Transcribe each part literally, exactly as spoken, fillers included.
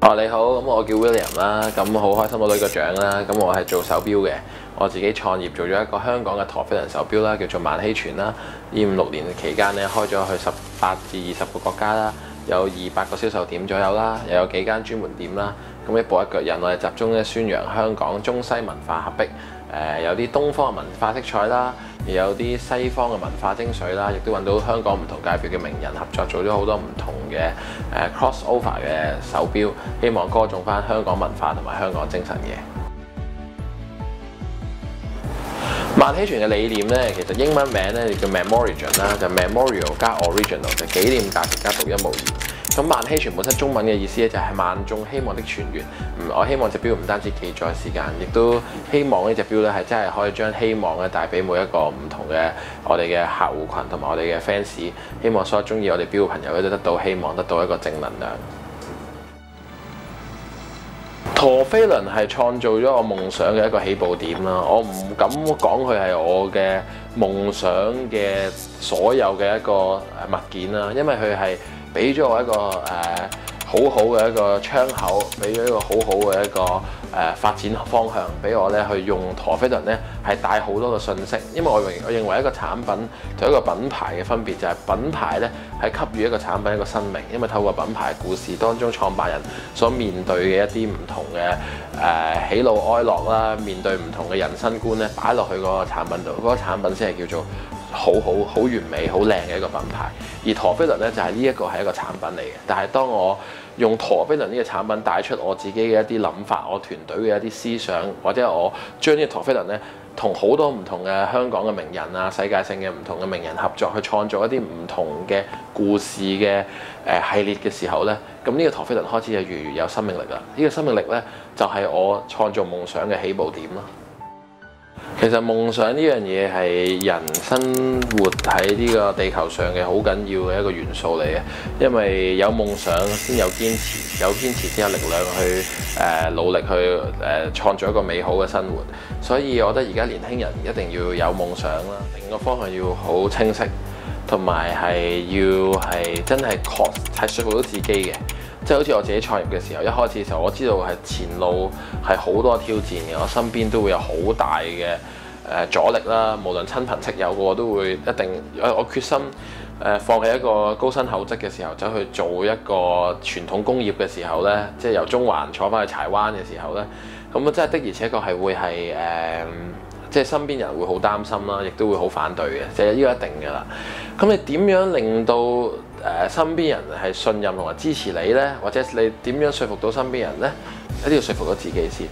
哦，你好，咁我叫 William 啦，咁好開心攞到呢個獎啦。咁我係做手錶嘅，我自己創業做咗一個香港嘅陀飛輪手錶啦，叫做萬希泉啦。呢五六年期間咧，開咗去十八至二十個國家啦，有二百個銷售點左右啦，又有幾間專門店啦。咁一步一腳印，我哋集中咧宣揚香港中西文化合璧，誒、呃、有啲東方嘅文化色彩啦，亦有啲西方嘅文化精髓啦，亦都揾到香港唔同界別嘅名人合作，做咗好多唔同嘅誒 cross over 嘅手錶，希望歌頌翻香港文化同埋香港精神嘅。萬希泉嘅理念咧，其實英文名咧叫 Memorigin 啦，就 Memorial 加 Original， 就紀念價值加獨一無二。咁萬希泉本身中文嘅意思咧就係萬眾希望的泉源。嗯，我希望隻錶唔單止記載時間，亦都希望呢隻錶咧係真係可以將希望咧帶俾每一個唔同嘅我哋嘅客戶群同埋我哋嘅 fans。希望所有中意我哋錶嘅朋友咧都得到希望，得到一個正能量。陀飛輪係創造咗我夢想嘅一個起步點啦，我唔敢講佢係我嘅夢想嘅所有嘅一個物件啦，因為佢係俾咗我一個誒、呃、好好嘅一個窗口，俾咗一個好好嘅一個誒、呃、發展方向，俾我咧去用陀飛輪咧係帶好多嘅信息。因為我認我認為一個產品同一個品牌嘅分別就係品牌咧係給予一個產品一個生命，因為透過品牌故事當中創辦人所面對嘅一啲唔同嘅誒、呃、喜怒哀樂啦，面對唔同嘅人生觀咧擺落去嗰個產品度，嗰、嗰個產品先係叫做好好好完美、好靚嘅一個品牌。而陀飛輪咧就係呢一個係一個產品嚟嘅，但係當我用陀飛輪呢個產品帶出我自己嘅一啲諗法，我團隊嘅一啲思想，或者我將呢個陀飛輪咧同好多唔同嘅香港嘅名人啊、世界性嘅唔同嘅名人合作，去創造一啲唔同嘅故事嘅誒系列嘅時候咧，咁呢個陀飛輪開始就越嚟越有生命力啦。呢個生命力咧就係我創造夢想嘅起步點咯。其實夢想呢樣嘢係人生活喺呢個地球上嘅好緊要嘅一個元素嚟嘅，因為有夢想先有堅持，有堅持先有力量去誒、呃、努力去誒、呃、創造一個美好嘅生活。所以我覺得而家年輕人一定要有夢想啦，另一個方向要好清晰，同埋係要係真係確係說服到自己嘅。即係好似我自己創業嘅時候，一開始嘅時候我知道係前路係好多挑戰嘅，我身邊都會有好大嘅誒阻力啦。無論親朋戚友，個個都會一定，我決心誒放棄一個高薪厚職嘅時候，走去做一個傳統工業嘅時候呢，即係由中環坐翻去柴灣嘅時候呢，咁啊真係的而且確係會係誒。呃即係身邊人會好擔心啦，亦都會好反對嘅，即係呢個一定㗎啦。咁你點樣令到誒身邊人係信任同埋支持你呢？或者你點樣說服到身邊人呢？一定要說服到自己先。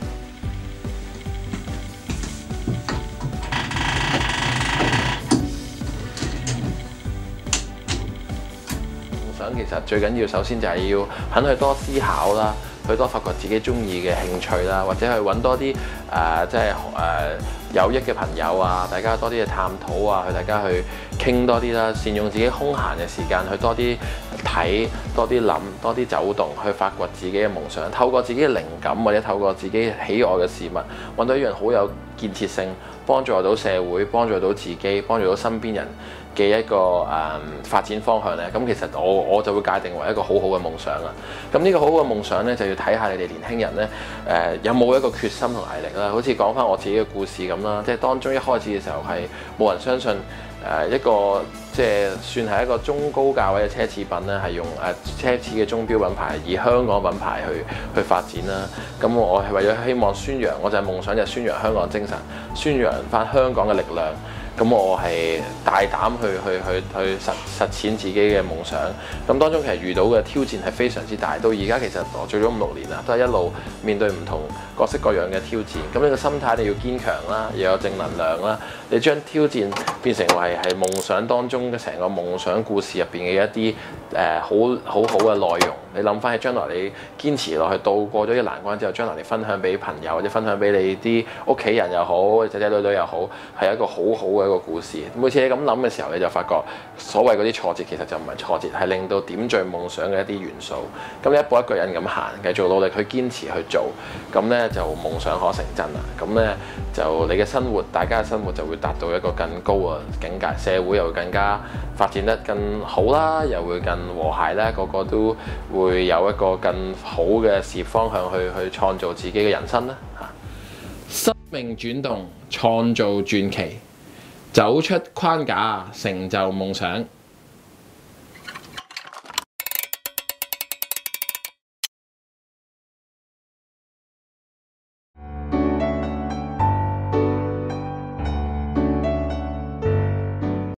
夢想其實最緊要，首先就係要肯去多思考啦，去多發掘自己中意嘅興趣啦，或者去揾多啲誒、呃、即係誒。呃有益嘅朋友啊，大家多啲嘅探討啊，去大家去傾多啲啦，善用自己空閒嘅時間去多啲睇、多啲諗、多啲走動，去發掘自己嘅夢想。透過自己嘅靈感或者透過自己喜愛嘅事物，揾到一樣好有建設性、幫助到社會、幫助到自己、幫助到身邊人嘅一個誒、嗯、發展方向咧。咁其實我我就會界定為一個好好嘅夢想啦。咁呢個好好嘅夢想咧，就要睇下你哋年輕人咧誒、呃、有冇一個決心同毅力啦。好似講翻我自己嘅故事咁啦，即係當中一開始嘅時候係冇人相信誒、呃、一個即係算係一個中高價位嘅奢侈品咧，係用誒、呃、奢侈嘅鐘錶品牌以香港品牌去去發展啦。咁我係為咗希望宣揚，我就係夢想就係宣揚香港精神，宣揚翻香港嘅力量。咁我係大膽去去去去實實踐自己嘅夢想。咁當中其實遇到嘅挑戰係非常之大，到而家其實我做咗五六年啦，都係一路面對唔同各式各樣嘅挑戰。咁你個心態你要堅強啦，又有正能量啦。你將挑戰變成為係夢想當中嘅成個夢想故事入邊嘅一啲誒、呃、好好好嘅內容。你諗翻起將來你堅持落去，渡過咗啲難關之後，將來你分享俾朋友或者分享俾你啲屋企人又好，仔仔女女又好，係一個好好嘅個故事。每次你咁諗嘅時候，你就發覺所謂嗰啲挫折其實就唔係挫折，係令到點綴夢想嘅一啲元素。咁你一步一個人咁行，繼續努力去堅持去做，咁呢就夢想可成真啦。咁呢就你嘅生活，大家嘅生活就會達到一個更高嘅境界，社會又會更加發展得更好啦，又會更和諧啦，個個都會有一個更好嘅事業方向去去創造自己嘅人生啦嚇。生命轉動，創造傳奇，走出框架，成就夢想。